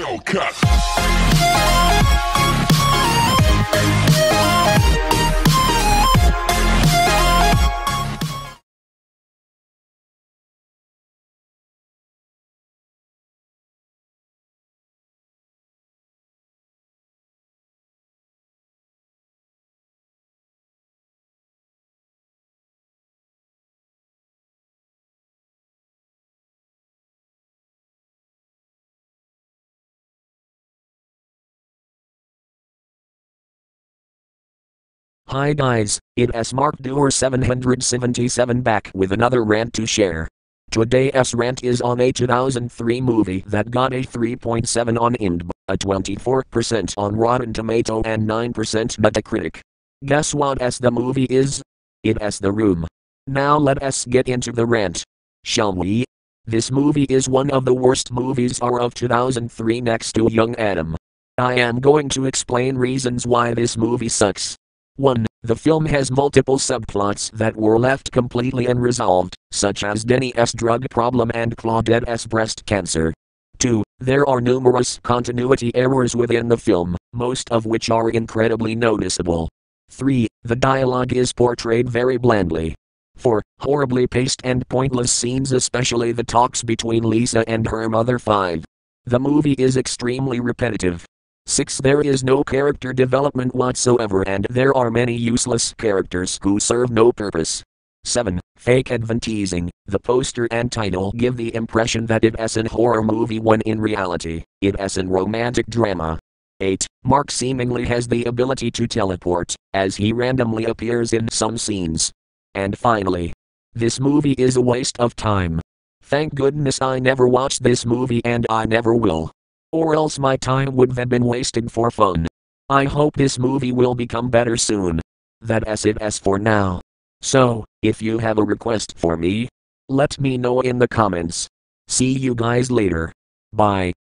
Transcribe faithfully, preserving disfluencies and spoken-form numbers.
Hi guys, it's Mark Dewar seven seventy-seven back with another rant to share. Today's rant is on a two thousand three movie that got a three point seven on I M D B, a twenty-four percent on Rotten Tomato and nine percent Metacritic. Guess what as the movie is? It's The Room. Now let us get into the rant. Shall we? This movie is one of the worst movies of two thousand three next to Young Adam. I am going to explain reasons why this movie sucks. one. The film has multiple subplots that were left completely unresolved, such as Denny's drug problem and Claudette's breast cancer. two. There are numerous continuity errors within the film, most of which are incredibly noticeable. three. The dialogue is portrayed very blandly. four. Horribly paced and pointless scenes, especially the talks between Lisa and her mother. five. The movie is extremely repetitive. six. There is no character development whatsoever and there are many useless characters who serve no purpose. seven. Fake advertising. The poster and title give the impression that it is a horror movie when in reality, it is a romantic drama. eight. Mark seemingly has the ability to teleport, as he randomly appears in some scenes. And finally, this movie is a waste of time. Thank goodness I never watched this movie and I never will. Or else my time would have been wasted for fun. I hope this movie will become better soon. That's it as for now. So, if you have a request for me, let me know in the comments. See you guys later. Bye.